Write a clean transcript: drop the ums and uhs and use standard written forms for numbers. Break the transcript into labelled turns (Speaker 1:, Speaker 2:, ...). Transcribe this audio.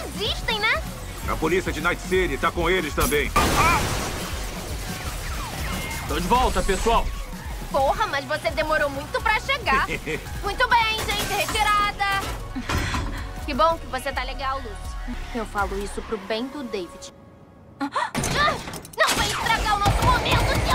Speaker 1: existem, né?
Speaker 2: A polícia de Night City tá com eles também.
Speaker 3: Tô de volta, pessoal.
Speaker 1: Porra, mas você demorou muito pra chegar. Muito bem, gente, retirada. Que bom que você tá legal, Lucy. Eu falo isso pro bem do David. Não vai estragar o nosso momento,